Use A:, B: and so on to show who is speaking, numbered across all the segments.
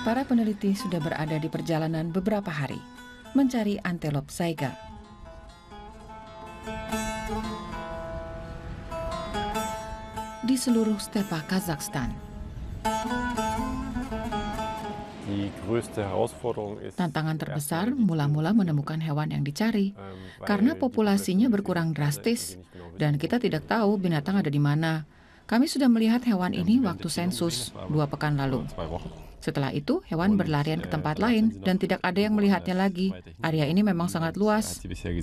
A: Para peneliti sudah berada di perjalanan beberapa hari mencari antelop saiga. Di seluruh stepa Kazakhstan. Tantangan terbesar mula-mula menemukan hewan yang dicari, karena populasinya berkurang drastis, dan kita tidak tahu binatang ada di mana. Kami sudah melihat hewan ini waktu sensus 2 pekan lalu. Setelah itu, hewan berlarian ke tempat lain dan tidak ada yang melihatnya lagi. Area ini memang sangat luas.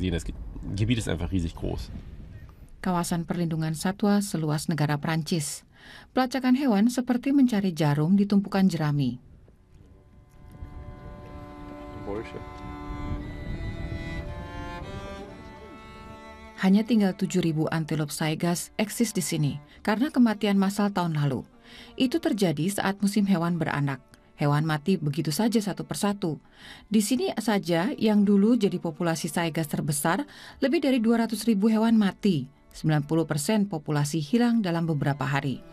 A: Kawasan perlindungan satwa seluas negara Prancis. Pelacakan hewan seperti mencari jarum di tumpukan jerami. Hanya tinggal 7.000 antilop saigas eksis di sini karena kematian massal tahun lalu. Itu terjadi saat musim hewan beranak. Hewan mati begitu saja satu persatu. Di sini saja yang dulu jadi populasi saigas terbesar, lebih dari 200.000 hewan mati. 90% populasi hilang dalam beberapa hari.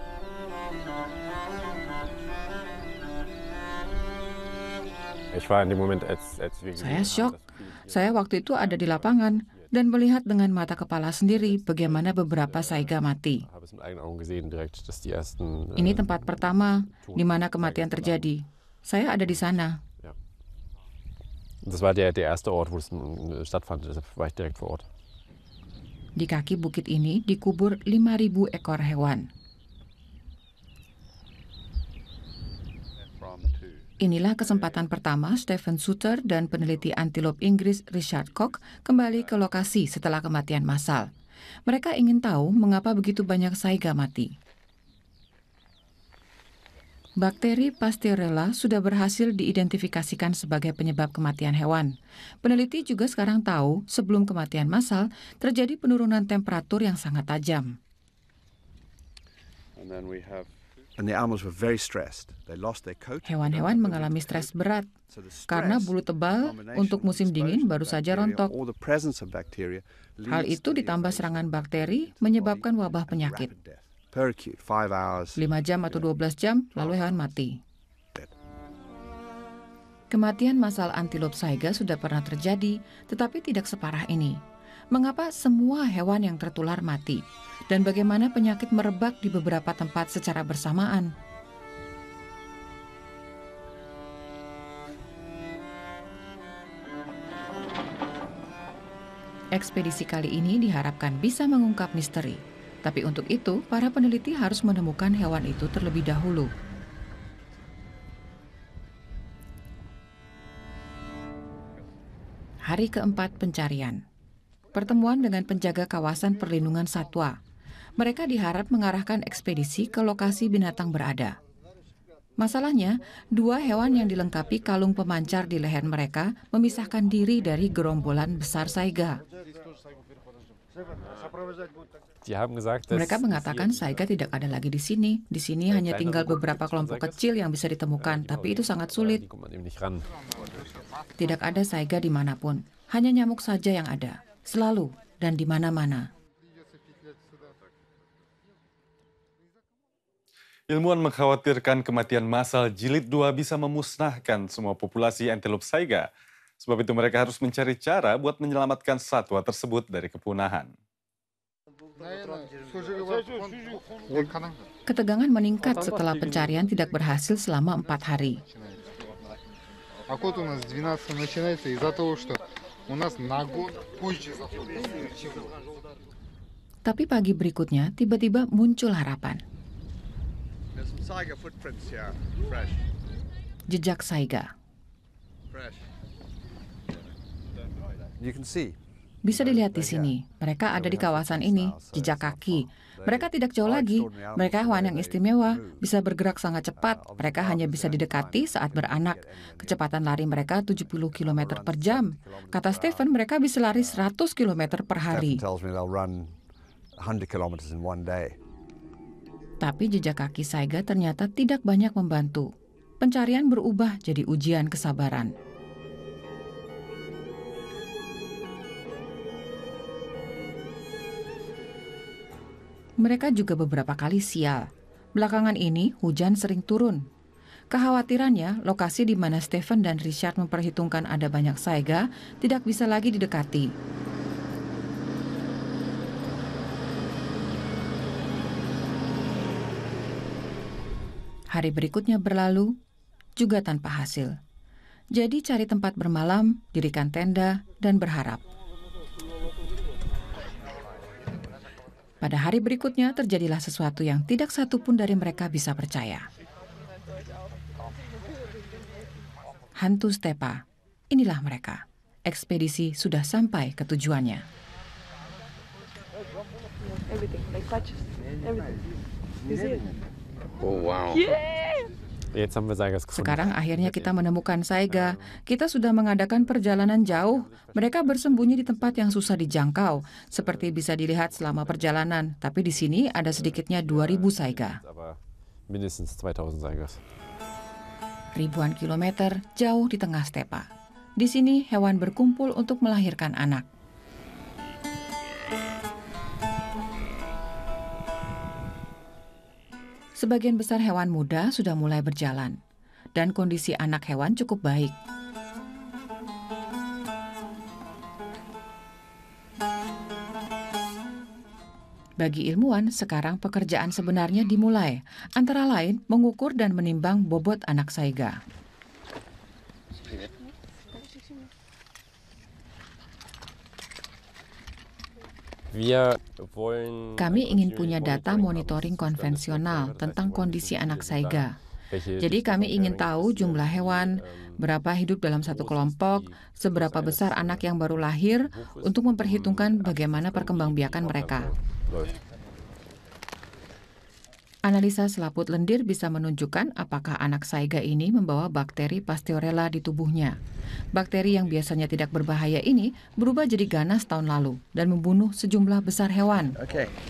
A: Saya syok. Saya waktu itu ada di lapangan dan melihat dengan mata kepala sendiri bagaimana beberapa saiga mati. Ini tempat pertama di mana kematian terjadi. Saya ada di sana. Di kaki bukit ini dikubur 5.000 ekor hewan. Inilah kesempatan pertama Stephen Suter dan peneliti antilop Inggris Richard Koch kembali ke lokasi setelah kematian massal. Mereka ingin tahu mengapa begitu banyak saiga mati. Bakteri Pasteurella sudah berhasil diidentifikasikan sebagai penyebab kematian hewan. Peneliti juga sekarang tahu sebelum kematian massal terjadi penurunan temperatur yang sangat tajam. Hewan-hewan mengalami stres berat karena bulu tebal untuk musim dingin baru saja rontok. Hal itu ditambah serangan bakteri menyebabkan wabah penyakit. 5 jam atau 12 jam lalu hewan mati. Kematian massal antilop saiga sudah pernah terjadi, tetapi tidak separah ini. Mengapa semua hewan yang tertular mati? Dan bagaimana penyakit merebak di beberapa tempat secara bersamaan? Ekspedisi kali ini diharapkan bisa mengungkap misteri. Tapi untuk itu, para peneliti harus menemukan hewan itu terlebih dahulu. Hari keempat pencarian. Pertemuan dengan penjaga kawasan perlindungan satwa. Mereka diharap mengarahkan ekspedisi ke lokasi binatang berada. Masalahnya, 2 hewan yang dilengkapi kalung pemancar di leher mereka memisahkan diri dari gerombolan besar saiga. Mereka mengatakan saiga tidak ada lagi di sini. Di sini hanya tinggal beberapa kelompok kecil yang bisa ditemukan, tapi itu sangat sulit. Tidak ada saiga dimanapun, hanya nyamuk saja yang ada, selalu dan di mana-mana.
B: Ilmuwan mengkhawatirkan kematian massal jilid 2 bisa memusnahkan semua populasi antelop saiga. Sebab itu mereka harus mencari cara buat menyelamatkan satwa tersebut dari kepunahan.
A: Ketegangan meningkat setelah pencarian tidak berhasil selama 4 hari. Tapi pagi berikutnya tiba-tiba muncul harapan. Jejak saiga. Bisa dilihat di sini. Mereka ada di kawasan ini, jejak kaki. Mereka tidak jauh lagi. Mereka hewan yang istimewa, bisa bergerak sangat cepat. Mereka hanya bisa didekati saat beranak. Kecepatan lari mereka 70 km per jam. Kata Stephen, mereka bisa lari 100 km per hari. Tapi jejak kaki saiga ternyata tidak banyak membantu. Pencarian berubah jadi ujian kesabaran. Mereka juga beberapa kali sial. Belakangan ini hujan sering turun. Kekhawatirannya, lokasi di mana Stephen dan Richard memperhitungkan ada banyak saiga tidak bisa lagi didekati. Hari berikutnya berlalu, juga tanpa hasil. Jadi cari tempat bermalam, dirikan tenda, dan berharap. Pada hari berikutnya terjadilah sesuatu yang tidak satu pun dari mereka bisa percaya. Hantu Stepa, inilah mereka. Ekspedisi sudah sampai ke tujuannya.
C: Oh wow.
A: Sekarang akhirnya kita menemukan saiga. Kita sudah mengadakan perjalanan jauh. Mereka bersembunyi di tempat yang susah dijangkau, seperti bisa dilihat selama perjalanan. Tapi di sini ada sedikitnya 2.000 saiga. Ribuan kilometer jauh di tengah stepa. Di sini hewan berkumpul untuk melahirkan anak. Sebagian besar hewan muda sudah mulai berjalan, dan kondisi anak hewan cukup baik. Bagi ilmuwan, sekarang pekerjaan sebenarnya dimulai, antara lain mengukur dan menimbang bobot anak saiga. Kami ingin punya data monitoring konvensional tentang kondisi anak saiga. Jadi kami ingin tahu jumlah hewan, berapa hidup dalam satu kelompok, seberapa besar anak yang baru lahir, untuk memperhitungkan bagaimana perkembangbiakan mereka. Analisa selaput lendir bisa menunjukkan apakah anak saiga ini membawa bakteri Pasteurella di tubuhnya. Bakteri yang biasanya tidak berbahaya ini berubah jadi ganas tahun lalu dan membunuh sejumlah besar hewan.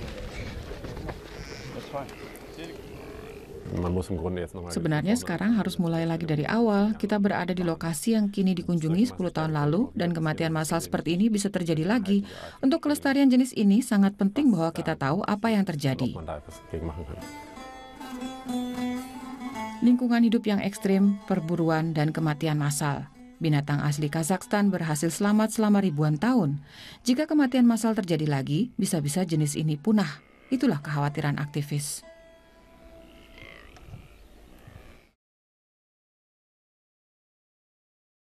A: Sebenarnya sekarang harus mulai lagi dari awal. Kita berada di lokasi yang kini dikunjungi 10 tahun lalu dan kematian massal seperti ini bisa terjadi lagi. Untuk kelestarian jenis ini sangat penting bahwa kita tahu apa yang terjadi. Lingkungan hidup yang ekstrim, perburuan, dan kematian massal. Binatang asli Kazakhstan berhasil selamat selama ribuan tahun. Jika kematian massal terjadi lagi, bisa-bisa jenis ini punah. Itulah kekhawatiran aktivis.